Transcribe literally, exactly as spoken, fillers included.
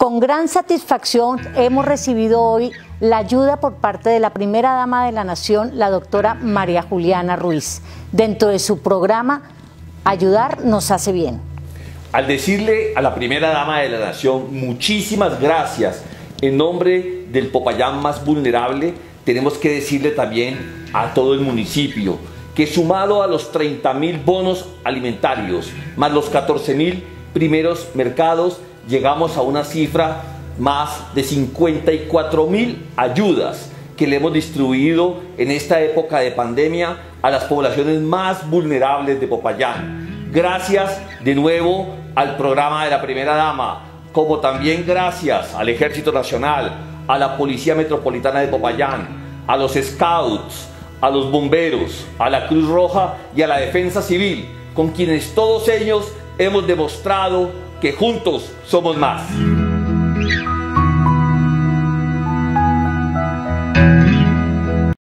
Con gran satisfacción hemos recibido hoy la ayuda por parte de la primera dama de la Nación, la doctora María Juliana Ruiz, dentro de su programa Ayudar nos hace bien. Al decirle a la primera dama de la Nación muchísimas gracias en nombre del Popayán más vulnerable, tenemos que decirle también a todo el municipio que sumado a los treinta mil bonos alimentarios más los catorce mil primeros mercados, llegamos a una cifra más de cincuenta y cuatro mil ayudas que le hemos distribuido en esta época de pandemia a las poblaciones más vulnerables de Popayán. Gracias de nuevo al programa de la primera dama, como también gracias al Ejército Nacional, a la Policía Metropolitana de Popayán, a los Scouts, a los bomberos, a la Cruz Roja y a la Defensa Civil, con quienes todos ellos hemos demostrado que juntos somos más.